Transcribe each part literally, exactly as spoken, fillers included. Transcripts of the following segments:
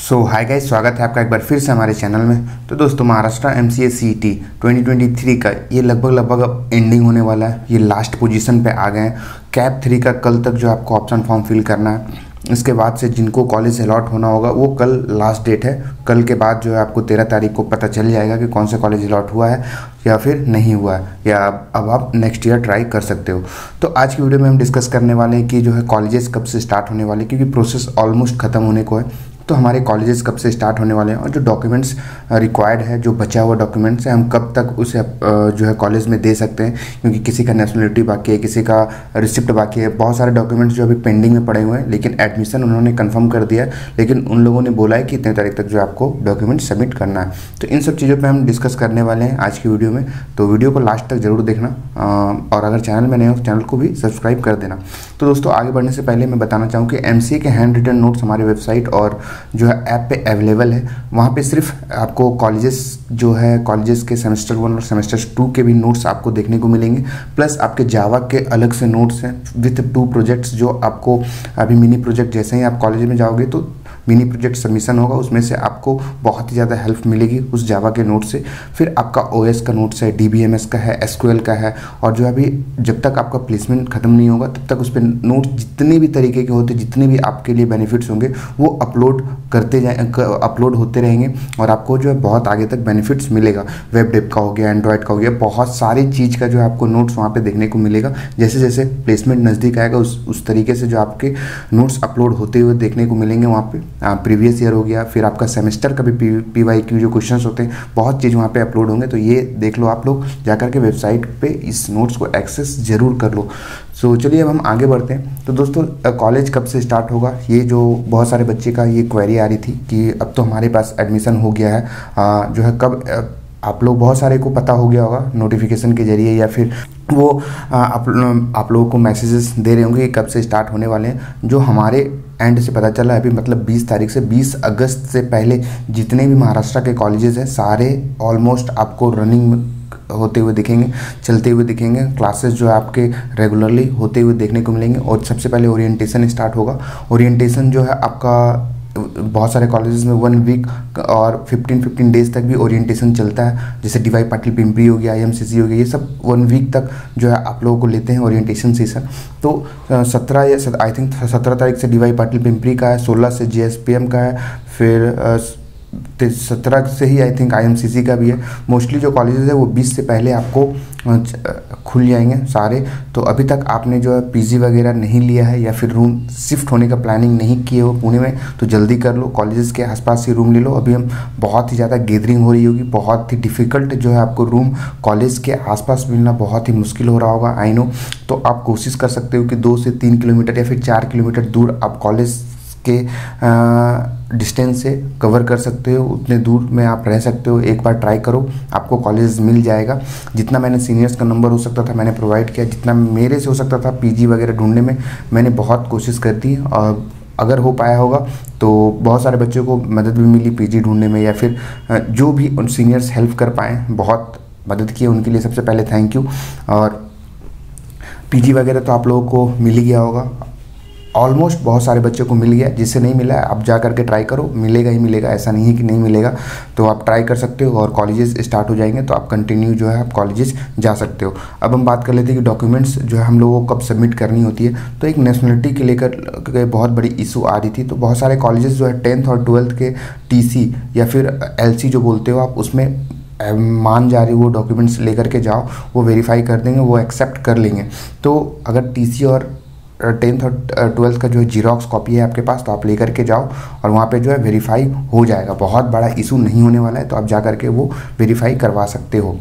सो hi guys, स्वागत है आपका एक बार फिर से हमारे चैनल में। तो दोस्तों, Maharashtra MCA CET twenty twenty three का ये लगभग लगभग अब एंडिंग होने वाला है। ये लास्ट पोजीशन पे आ गए हैं। कैप थ्री का कल तक जो आपको ऑप्शन फॉर्म फिल करना है। इसके बाद से जिनको कॉलेज अलॉट होना होगा वो कल लास्ट डेट है। कल के बाद जो है आपको तेरह तारीख को पता चल जाएगा कि कौन सा कॉलेज अलॉट हुआ है या फिर नहीं हुआ है, या अब आप नेक्स्ट ईयर ट्राई कर सकते हो। तो आज की वीडियो में हम डिस्कस करने वाले हैं कि जो है कॉलेजेस कब से स्टार्ट होने वाले, क्योंकि प्रोसेस ऑलमोस्ट ख़त्म होने को है। तो हमारे कॉलेजेस कब से स्टार्ट होने वाले हैं और जो डॉक्यूमेंट्स रिक्वायर्ड है, जो बचा हुआ डॉक्यूमेंट्स है, हम कब तक उसे जो है कॉलेज में दे सकते हैं, क्योंकि किसी का नेशनलिटी बाकी है, किसी का रिसिप्ट बाकी है। बहुत सारे डॉक्यूमेंट्स जो अभी पेंडिंग में पड़े हुए हैं, लेकिन एडमिशन उन्होंने कंफर्म कर दिया है, लेकिन उन लोगों ने बोला है कि इतने तारीख तक जो आपको डॉक्यूमेंट सबमिट करना है। तो इन सब चीज़ों पर हम डिस्कस करने वाले हैं आज की वीडियो में। तो वीडियो को लास्ट तक जरूर देखना, और अगर चैनल में नए हो तो चैनल को भी सब्सक्राइब कर देना। तो दोस्तों, आगे बढ़ने से पहले मैं बताना चाहूँ कि एमसीए के हैंड रिटन नोट्स हमारे वेबसाइट और जो है ऐप पे अवेलेबल है। वहाँ पे सिर्फ आपको कॉलेजेस जो है कॉलेजेस के सेमेस्टर वन और सेमेस्टर टू के भी नोट्स आपको देखने को मिलेंगे, प्लस आपके जावा के अलग से नोट्स हैं विथ टू प्रोजेक्ट्स, जो आपको अभी मिनी प्रोजेक्ट जैसे ही आप कॉलेज में जाओगे तो मिनी प्रोजेक्ट सबमिशन होगा, उसमें से आपको बहुत ही ज़्यादा हेल्प मिलेगी उस जावा के नोट से। फिर आपका ओएस का नोट्स है, डीबीएमएस का है, एसक्यूएल का है, और जो अभी जब तक आपका प्लेसमेंट खत्म नहीं होगा तब तक उस पर नोट जितने भी तरीके के होते, जितने भी आपके लिए बेनिफिट्स होंगे वो अपलोड करते जाए अपलोड होते रहेंगे, और आपको जो है बहुत आगे तक बेनिफिट्स मिलेगा। वेब डेव का हो गया, एंड्रॉयड का हो गया, बहुत सारी चीज़ का जो है आपको नोट्स वहाँ पे देखने को मिलेगा। जैसे जैसे प्लेसमेंट नज़दीक आएगा उस उस तरीके से जो आपके नोट्स अपलोड होते हुए देखने को मिलेंगे वहाँ पे। प्रीवियस ईयर हो गया, फिर आपका सेमेस्टर का भी पी पी वाई क्यू जो क्वेश्चंस होते हैं, बहुत चीज़ वहाँ पे अपलोड होंगे। तो ये देख लो, आप लोग जाकर के वेबसाइट पे इस नोट्स को एक्सेस जरूर कर लो। सो चलिए अब हम आगे बढ़ते हैं। तो दोस्तों, कॉलेज कब से स्टार्ट होगा, ये जो बहुत सारे बच्चे का ये क्वेरी आ रही थी कि अब तो हमारे पास एडमिशन हो गया है, आ, जो है कब आ, आप लोग बहुत सारे को पता हो गया होगा नोटिफिकेशन के जरिए, या फिर वो आप आप लोगों को मैसेजेस दे रहे होंगे कि कब से स्टार्ट होने वाले हैं। जो हमारे एंड से पता चला है अभी, मतलब बीस तारीख से बीस अगस्त से पहले जितने भी महाराष्ट्र के कॉलेजेस हैं सारे ऑलमोस्ट आपको रनिंग होते हुए दिखेंगे, चलते हुए दिखेंगे। क्लासेस जो है आपके रेगुलरली होते हुए देखने को मिलेंगे। और सबसे पहले ओरिएंटेशन स्टार्ट होगा। ओरिएंटेशन जो है आपका बहुत सारे कॉलेजेस में वन वीक और फिफ्टीन फिफ्टीन डेज तक भी ओरिएंटेशन चलता है। जैसे डीवाई पाटिल पिंपरी हो गया, आईएमसीसी हो गया, ये सब वन वीक तक जो है आप लोगों को लेते हैं ओरिएंटेशन सेशन। तो सत्रह या आई थिंक सत्रह तारीख से डीवाई पाटिल पिंपरी का है, सोलह से जेएसपीएम का है, फिर सत्रह से ही आई थिंक आईएमसीसी का भी है। मोस्टली जो कॉलेजेस है वो बीस से पहले आपको खुल जाएंगे सारे। तो अभी तक आपने जो है पीजी वगैरह नहीं लिया है या फिर रूम शिफ्ट होने का प्लानिंग नहीं किए हो पुणे में, तो जल्दी कर लो, कॉलेजेस के आसपास ही रूम ले लो। अभी हम बहुत ही ज़्यादा गैदरिंग हो रही होगी, बहुत ही डिफ़िकल्ट जो है आपको रूम कॉलेज के आसपास मिलना बहुत ही मुश्किल हो रहा होगा, आई नो। तो आप कोशिश कर सकते हो कि दो से तीन किलोमीटर या फिर चार किलोमीटर दूर आप कॉलेज के डिस्टेंस से कवर कर सकते हो, उतने दूर में आप रह सकते हो। एक बार ट्राई करो, आपको कॉलेज मिल जाएगा। जितना मैंने सीनियर्स का नंबर हो सकता था मैंने प्रोवाइड किया, जितना मेरे से हो सकता था पीजी वगैरह ढूंढने में मैंने बहुत कोशिश कर दी, और अगर हो पाया होगा तो बहुत सारे बच्चों को मदद भी मिली पीजी ढूंढने में, या फिर जो भी उन सीनियर्स हेल्प कर पाएँ, बहुत मदद की, उनके लिए सबसे पहले थैंक यू। और पीजी वगैरह तो आप लोगों को मिल ही गया होगा, ऑलमोस्ट बहुत सारे बच्चों को मिल गया। जिससे नहीं मिला है आप जा करके ट्राई करो, मिलेगा ही मिलेगा, ऐसा नहीं है कि नहीं मिलेगा। तो आप ट्राई कर सकते हो, और कॉलेजेस स्टार्ट हो जाएंगे तो आप कंटिन्यू जो है आप कॉलेजेस जा सकते हो। अब हम बात कर लेते हैं कि डॉक्यूमेंट्स जो है हम लोगों को कब सबमिट करनी होती है। तो एक नेशनलिटी के लेकर के बहुत बड़ी इशू आ रही थी, तो बहुत सारे कॉलेजेस जो है टेंथ और ट्वेल्थ के टीसी या फिर एलसी जो बोलते हो आप, उसमें मान जा रही वो डॉक्यूमेंट्स लेकर के जाओ, वो वेरीफाई कर देंगे, वो एक्सेप्ट कर लेंगे। तो अगर टीसी और टेंथ और ट्वेल्थ का जो है जीरोक्स कॉपी है आपके पास, तो आप लेकर के जाओ और वहाँ पे जो है वेरीफाई हो जाएगा। बहुत बड़ा इशू नहीं होने वाला है, तो आप जा करके वो वेरीफाई करवा सकते हो।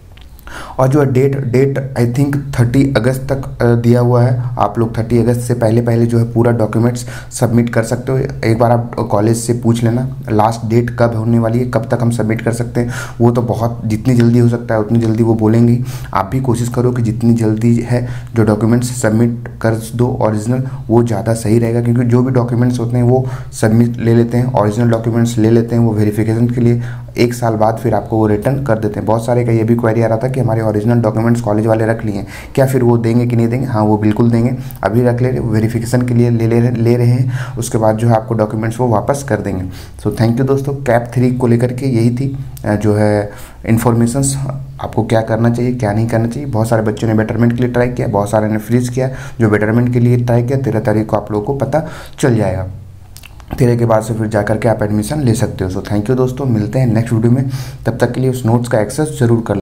और जो डेट डेट आई थिंक तीस अगस्त तक दिया हुआ है। आप लोग तीस अगस्त से पहले पहले जो है पूरा डॉक्यूमेंट्स सबमिट कर सकते हो। एक बार आप कॉलेज से पूछ लेना लास्ट डेट कब होने वाली है, कब तक हम सबमिट कर सकते हैं। वो तो बहुत जितनी जल्दी हो सकता है उतनी जल्दी वो बोलेंगे। आप भी कोशिश करो कि जितनी जल्दी है जो डॉक्यूमेंट्स सबमिट कर दो ओरिजिनल, वो ज़्यादा सही रहेगा, क्योंकि जो भी डॉक्यूमेंट्स होते हैं वो सबमिट ले लेते हैं, ओरिजिनल डॉक्यूमेंट्स ले लेते हैं वो वेरिफिकेशन के लिए। एक साल बाद फिर आपको वो रिटर्न कर देते हैं। बहुत सारे का ये भी क्वेरी आ रहा था कि हमारे ओरिजिनल डॉक्यूमेंट्स कॉलेज वाले रख लिए हैं, क्या फिर वो देंगे कि नहीं देंगे? हाँ, वो बिल्कुल देंगे। अभी रख ले रहे, वेरिफिकेशन के लिए ले ले ले रहे हैं, उसके बाद जो है आपको डॉक्यूमेंट्स वो वापस कर देंगे। सो थैंक यू दोस्तों। कैप थ्री को लेकर के यही थी जो है इन्फॉर्मेशंस, आपको क्या करना चाहिए क्या नहीं करना चाहिए। बहुत सारे बच्चों ने बेटरमेंट के लिए ट्राई किया, बहुत सारे ने फ्रीज किया। जो बेटरमेंट के लिए ट्राई किया, तेरह तारीख को आप लोगों को पता चल जाएगा। तेरह के बाद से फिर जा करके आप एडमिशन ले सकते हो। सो थैंक यू दोस्तों, मिलते हैं नेक्स्ट वीडियो में। तब तक के लिए उस नोट्स का एक्सेस जरूर कर